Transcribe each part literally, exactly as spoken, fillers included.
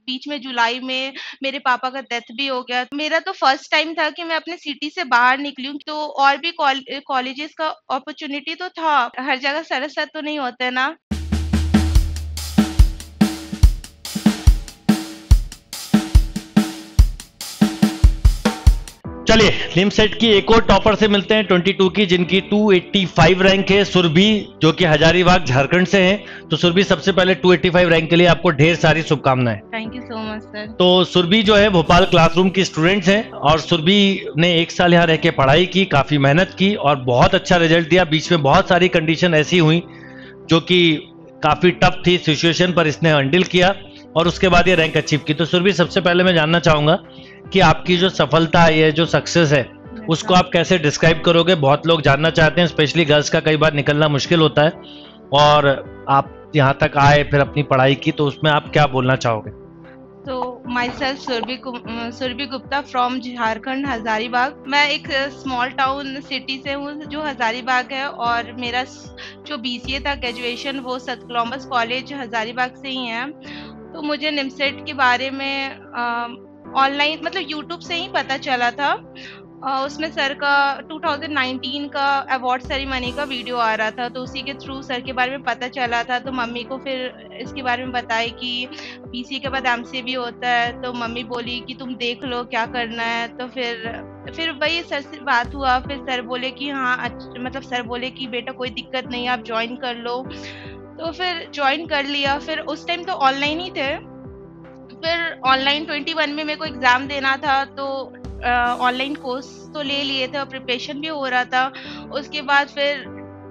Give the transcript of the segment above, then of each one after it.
बीच में जुलाई में मेरे पापा का डेथ भी हो गया। मेरा तो फर्स्ट टाइम था कि मैं अपने सिटी से बाहर निकली हूँ, तो और भी कॉलेजेस का अपॉर्चुनिटी तो था, हर जगह सारा साथ तो नहीं होता है ना। चलिए निमसेट की एक और टॉपर से मिलते हैं बाईस की, जिनकी दो सौ पचासी रैंक है, सुरभि, जो कि हजारीबाग झारखंड से हैं। तो सुरभि, सबसे पहले दो सौ पचासी रैंक के लिए आपको ढेर सारी शुभकामनाएं। Thank you so much sir. तो सुरभि जो है भोपाल क्लासरूम की स्टूडेंट्स हैं, और सुरभि ने एक साल यहाँ रह के पढ़ाई की, काफी मेहनत की और बहुत अच्छा रिजल्ट दिया। बीच में बहुत सारी कंडीशन ऐसी हुई जो कि काफी टफ थी सिचुएशन, पर इसने हैंडल किया और उसके बाद ये रैंक अचीव की। तो सुरभि, सबसे पहले मैं जानना चाहूंगा कि आपकी जो सफलता है, ये जो सक्सेस है, उसको आप कैसे डिस्क्राइब करोगे? बहुत लोग जानना चाहते हैं, स्पेशली गर्ल्स का कई बार निकलना मुश्किल होता है, और आप यहाँ तक आए फिर अपनी पढ़ाई की, तो उसमें आप क्या बोलना चाहोगे? तो myself Surabhi Surabhi Gupta from Jharkhand, Hazaribagh. मैं एक स्मॉल टाउन सिटी से हूँ जो हजारीबाग है, और मेरा जो बीसीए था ग्रेजुएशन वो सत कोलंबस कॉलेज हजारीबाग से ही है। तो मुझे निमसेट के बारे में ऑनलाइन मतलब यूट्यूब से ही पता चला था। uh, उसमें सर का दो हज़ार उन्नीस का अवार्ड सेरेमनी का वीडियो आ रहा था, तो उसी के थ्रू सर के बारे में पता चला था। तो मम्मी को फिर इसके बारे में बताई कि पीसी के बाद एमसीए भी होता है, तो मम्मी बोली कि तुम देख लो क्या करना है। तो फिर फिर वही सर से बात हुआ, फिर सर बोले कि हाँ मतलब सर बोले कि बेटा कोई दिक्कत नहीं, आप ज्वाइन कर लो। तो फिर ज्वाइन कर लिया। फिर उस टाइम तो ऑनलाइन ही थे। फिर ऑनलाइन इक्कीस में मेरे को एग्जाम देना था, तो ऑनलाइन कोर्स तो ले लिए थे और प्रिपरेशन भी हो रहा था। उसके बाद फिर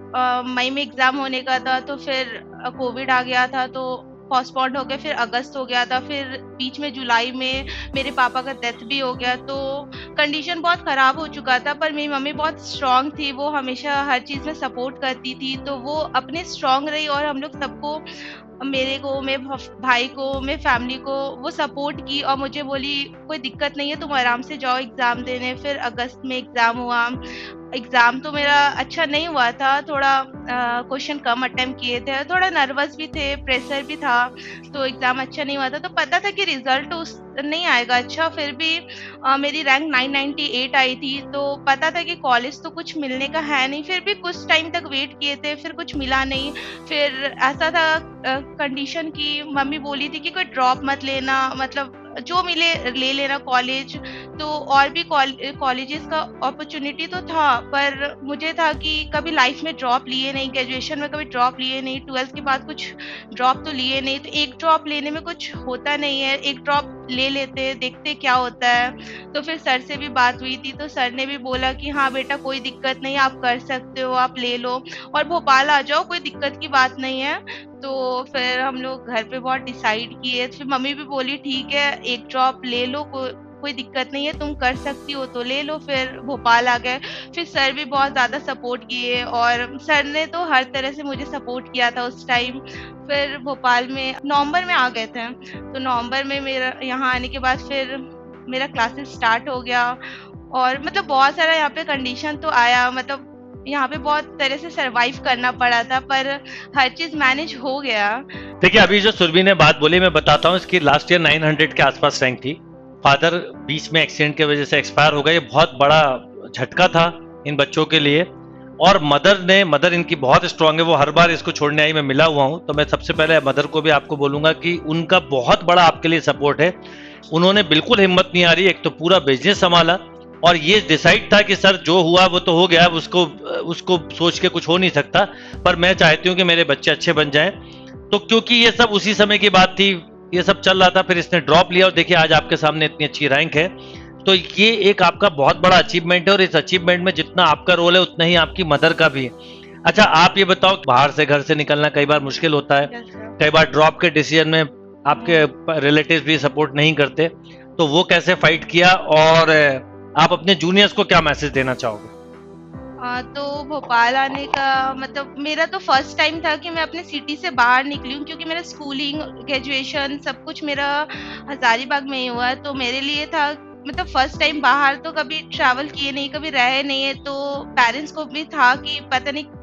मई में एग्जाम होने का था, तो फिर कोविड आ गया था, तो पोस्टपोन्ड हो गया। फिर अगस्त हो गया था, फिर बीच में जुलाई में मेरे पापा का डेथ भी हो गया। तो कंडीशन बहुत ख़राब हो चुका था, पर मेरी मम्मी बहुत स्ट्रांग थी, वो हमेशा हर चीज़ में सपोर्ट करती थी। तो वो अपने स्ट्रांग रही और हम लोग सबको, मेरे को, मेरे भाई को, मेरे फैमिली को वो सपोर्ट की और मुझे बोली कोई दिक्कत नहीं है, तुम आराम से जाओ एग्ज़ाम देने। फिर अगस्त में एग्ज़ाम हुआ। एग्ज़ाम तो मेरा अच्छा नहीं हुआ था, थोड़ा क्वेश्चन कम अटेम्प्ट किए थे, थोड़ा नर्वस भी थे, प्रेशर भी था, तो एग्ज़ाम अच्छा नहीं हुआ था। तो पता था कि रिजल्ट उस नहीं आएगा अच्छा, फिर भी आ, मेरी रैंक नौ सौ अट्ठानवे आई थी। तो पता था कि कॉलेज तो कुछ मिलने का है नहीं, फिर भी कुछ टाइम तक वेट किए थे, फिर कुछ मिला नहीं। फिर ऐसा था कंडीशन की मम्मी बोली थी कि कोई ड्रॉप मत लेना, मतलब जो मिले ले लेना कॉलेज। तो और भी कॉलेजेस का अपॉर्चुनिटी तो था, पर मुझे था कि कभी लाइफ में ड्रॉप लिए नहीं, ग्रेजुएशन में कभी ड्रॉप लिए नहीं, ट्वेल्थ के बाद कुछ ड्रॉप तो लिए नहीं। तो एक ड्रॉप लेने में कुछ होता नहीं है, एक ड्रॉप ले लेते, देखते क्या होता है। तो फिर सर से भी बात हुई थी, तो सर ने भी बोला कि हाँ बेटा कोई दिक्कत नहीं, आप कर सकते हो, आप ले लो और भोपाल आ जाओ, कोई दिक्कत की बात नहीं है। तो फिर हम लोग घर पे बहुत डिसाइड किए। फिर मम्मी भी बोली ठीक है एक ड्रॉप ले लो, को, कोई दिक्कत नहीं है, तुम कर सकती हो तो ले लो। फिर भोपाल आ गए। फिर सर भी बहुत ज़्यादा सपोर्ट किए और सर ने तो हर तरह से मुझे सपोर्ट किया था उस टाइम। फिर भोपाल में नवंबर में आ गए थे, तो नवंबर में मेरा यहाँ आने के बाद फिर मेरा क्लासेस स्टार्ट हो गया। और मतलब बहुत सारा यहाँ पे कंडीशन तो आया, मतलब यहाँ पे बहुत तरह से सरवाइव करना पड़ा था, पर हर चीज मैनेज हो गया। देखिए, अभी जो सुरभि ने बात बोली, मैं बताता हूँ, इसकी लास्ट ईयर नौ सौ के आसपास रैंक थी। फादर बीच में एक्सीडेंट की वजह से एक्सपायर हो गए, ये बहुत बड़ा झटका था इन बच्चों के लिए। और मदर ने मदर इनकी बहुत स्ट्रांग है, वो हर बार इसको छोड़ने आई, मैं मिला हुआ हूँ। तो मैं सबसे पहले मदर को भी आपको बोलूंगा कि उनका बहुत बड़ा आपके लिए सपोर्ट है। उन्होंने बिल्कुल हिम्मत नहीं आ रही, एक तो पूरा बिजनेस संभाला, और ये डिसाइड था कि सर जो हुआ वो तो हो गया, उसको उसको सोच के कुछ हो नहीं सकता, पर मैं चाहती हूँ कि मेरे बच्चे अच्छे बन जाएं। तो क्योंकि ये सब उसी समय की बात थी, ये सब चल रहा था, फिर इसने ड्रॉप लिया और देखिए आज आपके सामने इतनी अच्छी रैंक है। तो ये एक आपका बहुत बड़ा अचीवमेंट है, और इस अचीवमेंट में जितना आपका रोल है उतना ही आपकी मदर का भी है। अच्छा, आप ये बताओ, बाहर से घर से निकलना कई बार मुश्किल होता है, कई बार ड्रॉप के डिसीजन में आपके रिलेटिव्स भी सपोर्ट नहीं करते, तो वो कैसे फाइट किया, और आप अपने जूनियर्स को क्या मैसेज देना चाहोगे? आ, तो भोपाल आने का मतलब मेरा तो फर्स्ट टाइम था कि मैं अपने सिटी से बाहर निकली हूँ, क्योंकि मेरा स्कूलिंग ग्रेजुएशन सब कुछ मेरा हजारीबाग में ही हुआ है। तो मेरे लिए था मतलब फर्स्ट टाइम बाहर, तो कभी ट्रैवल किए नहीं, कभी रहे नहीं है, तो पेरेंट्स को भी था कि पता नहीं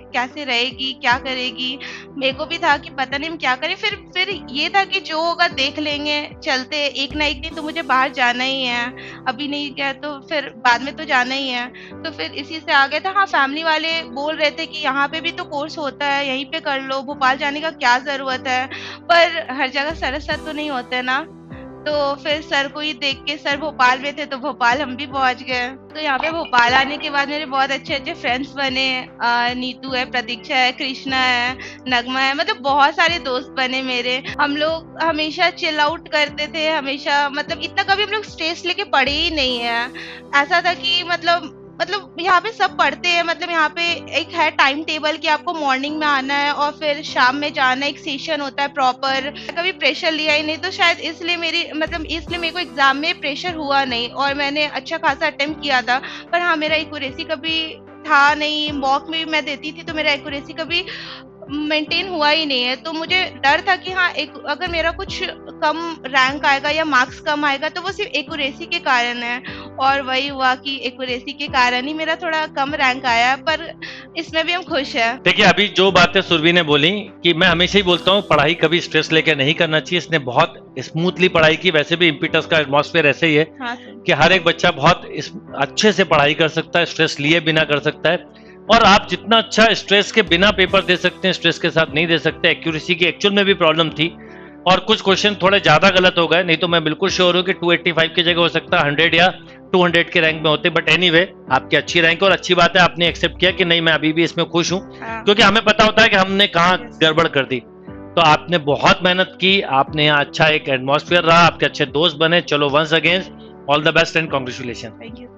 कैसे रहेगी, क्या करेगी। मेरे को भी था कि पता नहीं हम क्या करें, फिर फिर ये था कि जो होगा देख लेंगे, चलते एक ना एक दिन तो मुझे बाहर जाना ही है, अभी नहीं गया तो फिर बाद में तो जाना ही है। तो फिर इसी से आ गया था। हाँ, फैमिली वाले बोल रहे थे कि यहाँ पे भी तो कोर्स होता है, यहीं पे कर लो, भोपाल जाने का क्या ज़रूरत है। पर हर जगह सर सर तो नहीं होते ना, तो फिर सर को ही देख के, सर भोपाल में थे तो भोपाल हम भी पहुंच गए। तो यहाँ पे भोपाल आने के बाद मेरे बहुत अच्छे अच्छे फ्रेंड्स बने। अ, नीतू है, प्रतीक्षा है, कृष्णा है, नगमा है, मतलब बहुत सारे दोस्त बने मेरे। हम लोग हमेशा चिल आउट करते थे, हमेशा मतलब इतना कभी हम लोग स्ट्रेस लेके पढ़े ही नहीं है। ऐसा था कि मतलब मतलब यहाँ पे सब पढ़ते हैं, मतलब यहाँ पे एक है टाइम टेबल कि आपको मॉर्निंग में आना है और फिर शाम में जाना है, एक सेशन होता है प्रॉपर। कभी प्रेशर लिया ही नहीं, तो शायद इसलिए मेरी मतलब इसलिए मेरे को एग्जाम में प्रेशर हुआ नहीं और मैंने अच्छा खासा अटेम्प्ट किया था। पर हाँ, मेरा एक्यूरेसी कभी था नहीं। मॉक में भी मैं देती थी तो मेरा एक्यूरेसी कभी मेंटेन हुआ ही नहीं है। तो मुझे डर था कि हाँ, एक अगर मेरा कुछ कम रैंक आएगा या मार्क्स कम आएगा तो वो सिर्फ एक्यूरेसी के कारण है, और वही हुआ कि एक्यूरेसी के कारण ही मेरा थोड़ा कम रैंक आया, पर इसमें भी हम खुश हैं। देखिए, अभी जो बातें सुरभि ने बोली कि मैं हमेशा ही बोलता हूँ पढ़ाई कभी स्ट्रेस लेकर नहीं करना चाहिए। इसने बहुत स्मूथली पढ़ाई की। वैसे भी इम्पीटस का एटमॉस्फेयर ऐसे ही है हाँ, कि हर एक बच्चा बहुत इस, अच्छे से पढ़ाई कर सकता है, स्ट्रेस लिए बिना कर सकता है। और आप जितना अच्छा स्ट्रेस के बिना पेपर दे सकते हैं, स्ट्रेस के साथ नहीं दे सकते। एक्यूरेसी की एक्चुअल में भी प्रॉब्लम थी और कुछ क्वेश्चन थोड़े ज्यादा गलत हो गए, नहीं तो मैं बिल्कुल श्योर हूँ कि दो सौ पचासी की जगह हो सकता है हंड्रेड या दो सौ के रैंक में होते। बट एनीवे, आपकी अच्छी रैंक और अच्छी बात है आपने एक्सेप्ट किया कि नहीं, मैं अभी भी इसमें खुश हूँ, क्योंकि हमें पता होता है कि हमने कहाँ गड़बड़ कर दी। तो आपने बहुत मेहनत की, आपने यहाँ अच्छा एक एटमॉस्फेयर रहा, आपके अच्छे दोस्त बने। चलो, once again all the best and congratulation. Thank you.